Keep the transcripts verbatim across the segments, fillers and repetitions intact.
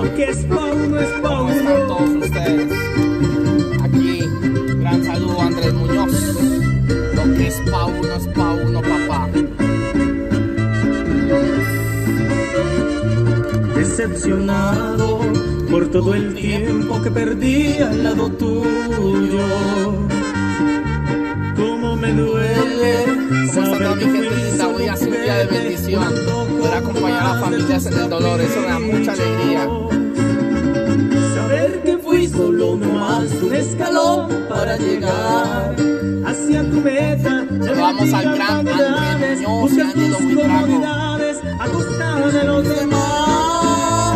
Lo que es pa' uno es pa' ¿Cómo uno. están todos ustedes? Aquí, gran saludo a Andrés Muñoz. Lo que es pa' uno es pa' uno, papá. Decepcionado por todo el tiempo que perdí al lado tuyo. Cómo me duele ¿Cómo está toda saber mi que gente fui linda? Hoy ha sido un día de bendición, poder acompañar a las familias en el dolor. Eso me da mucha alegría. Saber que fui solo nomás un escalón para llegar hacia tu meta. Vamos al gran Andrés Muñoz y Ángelo Buitrago. A costa de los demás.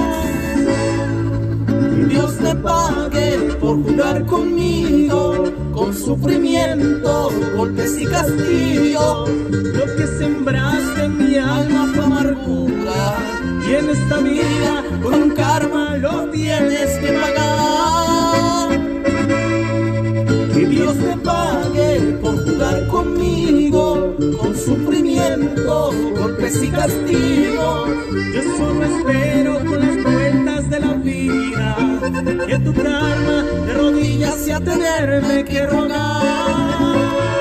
Que Dios te pague por jugar conmigo, con sufrimiento, golpes y castigo. Lo que sembraste en mi alma fue amargura, y en esta vida con un karma lo tienes que pagar. Que Dios te pague por jugar conmigo, con sufrimiento, golpes y castigo. Yo solo espero con las vueltas de la vida que tu karma de rodillas y a tenerme que rogar.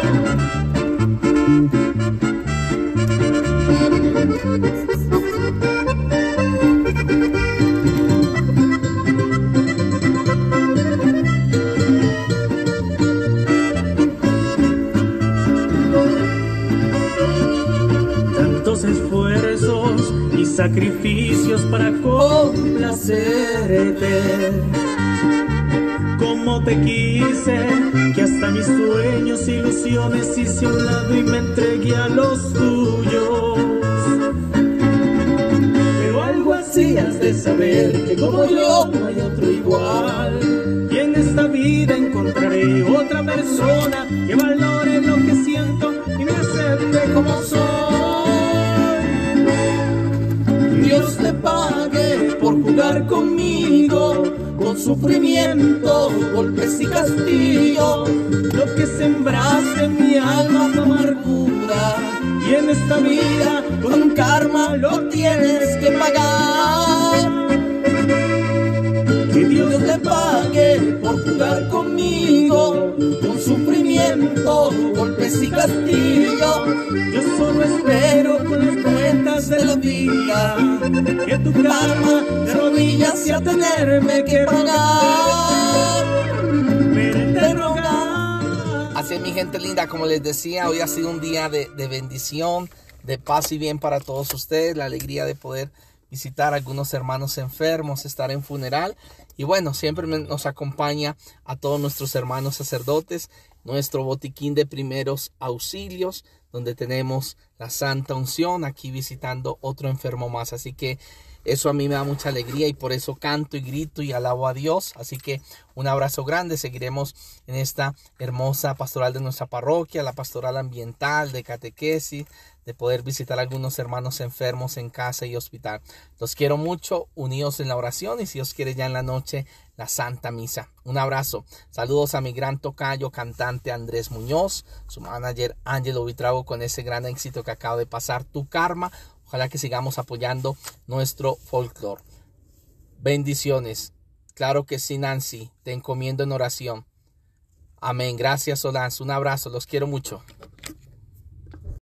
Esfuerzos y sacrificios para complacerte. Como te quise, que hasta mis sueños, ilusiones hice a un lado y me entregué a los tuyos. Pero algo así has de saber, que como yo no hay otro igual. Y en esta vida encontraré otra persona que valore lo que siento y me acepte como soy. Dios te pague por jugar conmigo, con sufrimiento, golpes y castigo. Lo que sembraste en mi alma fue amargura, y en esta vida con karma lo tienes que pagar. Que Dios te pague por jugar conmigo, con sufrimiento, golpes y castigo. Yo solo espero con las cuentas de la vida que tu karma de rodillas y a tenerme que pagar. Verte rogar. Así es, mi gente linda, como les decía, hoy ha sido un día de, de bendición, de paz y bien para todos ustedes. La alegría de poder visitar a algunos hermanos enfermos, estar en funeral. Y bueno, siempre nos acompaña a todos nuestros hermanos sacerdotes, nuestro botiquín de primeros auxilios, donde tenemos la Santa Unción, aquí visitando otro enfermo más. Así que eso a mí me da mucha alegría y por eso canto y grito y alabo a Dios. Así que un abrazo grande. Seguiremos en esta hermosa pastoral de nuestra parroquia, la pastoral ambiental, de catequesis, de poder visitar a algunos hermanos enfermos en casa y hospital. Los quiero mucho, unidos en la oración y si Dios quiere ya en la noche la Santa Misa. Un abrazo. Saludos a mi gran tocayo, cantante Andrés Muñoz, su manager Ángelo Buitrago con ese gran éxito que acaba de pasar, Tu Karma. Ojalá que sigamos apoyando nuestro folclore. Bendiciones. Claro que sí, Nancy. Te encomiendo en oración. Amén. Gracias, Solans. Un abrazo. Los quiero mucho.